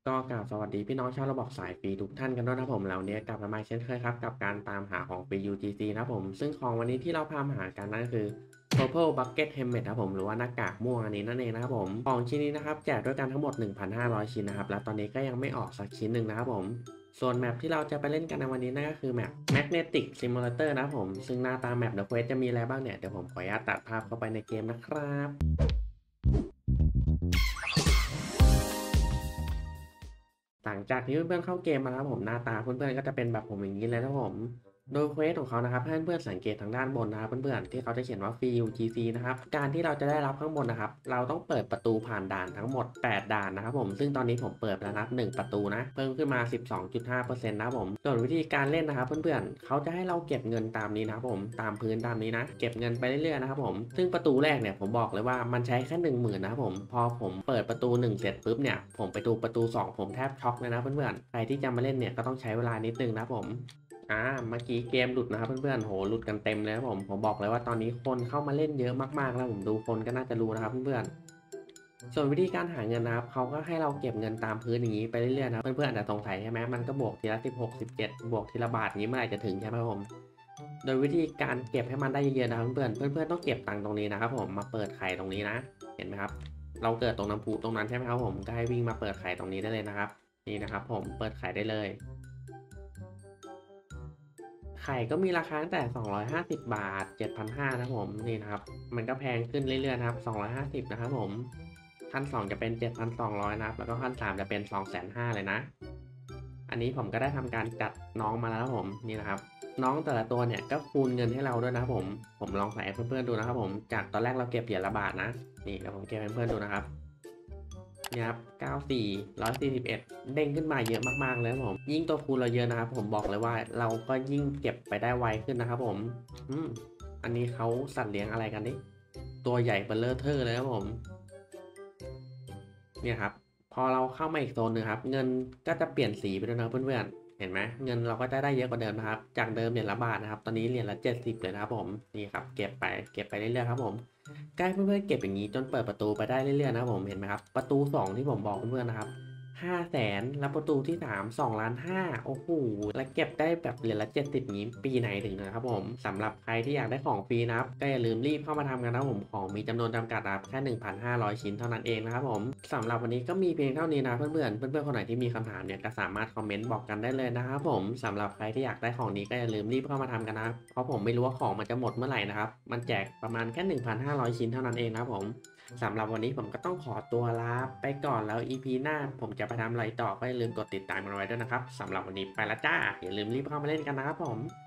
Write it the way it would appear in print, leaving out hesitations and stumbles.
ก็กราบสวัสดีพี่น้องชาวระบบสายฟรีทุกท่านกันด้วยนะครับผมแล้วเนี่ยกลับมาเช่นเคยครับกับการตามหาของฟรี UGC นะครับผมซึ่งของวันนี้ที่เราพามาหากันนั่นก็คือ Purple Bucket Helmet ครับผมหรือว่าหน้ากากม่วงอันนี้นั่นเองนะครับผมของชิ้นนี้นะครับแจกด้วยกันทั้งหมด 1,500 ชิ้นนะครับแล้วตอนนี้ก็ยังไม่ออกสักชิ้นหนึ่งนะครับผมส่วนแมปที่เราจะไปเล่นกันในวันนี้นั่นก็คือแมป Magnetic Simulator นะครับผมซึ่งหน้าตาแมป The Quest จะมีอะไรบ้างเนี่ยเดี๋ยวผมขออนุญาตตัดภาพเข้าไปในเกมนะครับหลังจากที่เพื่อนๆเข้าเกมมาแล้วผมหน้าตาเพื่อนๆก็จะเป็นแบบผมอย่างนี้เลยนะครับผมโดยเควสของเขานะครับให้เพื่อนๆสังเกตทางด้านบนนะครับเพื่อนๆที่เขาจะเขียนว่า Free UGC นะครับการที่เราจะได้รับข้างบนนะครับเราต้องเปิดประตูผ่านด่านทั้งหมด8ด่านนะครับผมซึ่งตอนนี้ผมเปิดแล้วนับ1ประตูนะเพิ่มขึ้นมา 12.5% นะครับผมส่วนวิธีการเล่นนะครับเพื่อนๆเขาจะให้เราเก็บเงินตามนี้นะครับผมตามพื้นตามนี้นะเก็บเงินไปเรื่อยๆนะครับผมซึ่งประตูแรกเนี่ยผมบอกเลยว่ามันใช้แค่10,000นะครับผมพอผมเปิดประตู1เสร็จปุ๊บเนี่ยผมไปดูประตู2ผมแทบช็อกเลยนะเพื่อนๆใครที่จะมาเล่นเนี่ยก็ต้องใช้เวลานิดนึงนะครับผมเมื่อกี้เกมหลุดนะครับเพื่อนๆโหหลุดกันเต็มเลยครับผมบอกเลยว่าตอนนี้คนเข้ามาเล่นเยอะมากๆแล้วผมดูคนก็น่าจะรู้นะครับเพื่อนๆส่วนวิธีการหาเงินนะครับเขาก็ให้เราเก็บเงินตามพื้นอย่างนี้ไปเรื่อยๆนะเพื่อนๆอาจจะสงสัยใช่ไหมมันก็บวกทีละ16 17บวกทีละบาทนี้เมื่อไหร่จะถึงใช่ไหมผมโดยวิธีการเก็บให้มันได้เยอะๆนะครับเพื่อนๆต้องเก็บตังค์ตรงนี้นะครับผมมาเปิดไข่ตรงนี้นะเห็นไหมครับเราเกิดตรงน้ำพุตรงนั้นใช่ไหมครับผมก็ให้วิ่งมาเปิดไข่ตรงนี้ได้เลยนะครับนี่นะครับผมเปิดไข่ได้เลยไข่ก็มีราคาตั้งแต่250บาท7,500นะครับผมนี่นะครับมันก็แพงขึ้นเรื่อยๆนะครับ250นะครับผมขั้น2จะเป็น7,200นะครับแล้วก็ขั้น3จะเป็น250,000เลยนะอันนี้ผมก็ได้ทำการจัดน้องมาแล้วครับผมนี่นะครับน้องแต่ละตัวเนี่ยก็คูณเงินให้เราด้วยนะครับผมลองใส่ให้เพื่อนๆดูนะครับผมจากตอนแรกเราเก็บเหรียญละบาทนะนี่เดี๋ยวผมเก็บให้เพื่อนดูนะครับ นี่ครับ94 141เด้งขึ้นมาเยอะมากๆเลยครับผมยิ่งตัวคูณเราเยอะนะครับผมบอกเลยว่าเราก็ยิ่งเก็บไปได้ไวขึ้นนะครับผมอืมอันนี้เขาสัตว์เลี้ยงอะไรกันนี่ตัวใหญ่เบ้อเร่อเทอเลยครับผมเนี่ยครับพอเราเข้ามาอีกโซนหนึงครับเงินก็จะเปลี่ยนสีไปด้วยนะเพื่อนๆเห็นไหมเงินเราก็จะได้เยอะกว่าเดิมนะครับจากเดิมเหรียญละบาทนะครับตอนนี้เหรียญละ70เลยนะครับผมนี่ครับเก็บไปเรื่อยๆครับผม ใกล้เพื่อนๆเก็บอย่างนี้จนเปิดประตูไปได้เรื่อยๆนะครับผมเห็นไหมครับประตู2ที่ผมบอกเพื่อนๆนะครับ500,000แล้วประตูที่3 2,500,000โอ้โหแล้วเก็บได้แบบเหรียญละ70นี้ปีไหนถึงนะครับผมสำหรับใครที่อยากได้ของฟรีนะครับก็อย่าลืมรีบเข้ามาทำกันนะครับผมของมีจำนวนจำกัดนะครับแค่1,500ชิ้นเท่านั้นเองนะครับผมสำหรับวันนี้ก็มีเพียงเท่านี้นะเพื่อนๆคนไหนที่มีคำถามเนี่ยก็สามารถคอมเมนต์บอกกันได้เลยนะครับผมสำหรับใครที่อยากได้ของนี้ก็อย่าลืมรีบเข้ามาทำกันนะเพราะผมไม่รู้ว่าของมันจะหมดเมื่อไหร่นะครับมันแจกประมาณแค่1,500ชิ้นเท่านั้นเองนะครับผมสำหรับวันนี้ผมก็ต้องขอตัวลาไปก่อนแล้ว EP หน้าผมจะไปทำอะไรต่อก็อย่าลืมกดติดตามกันไว้ด้วยนะครับสำหรับวันนี้ไปละจ้าอย่าลืมรีบเข้ามาเล่นกันนะครับผม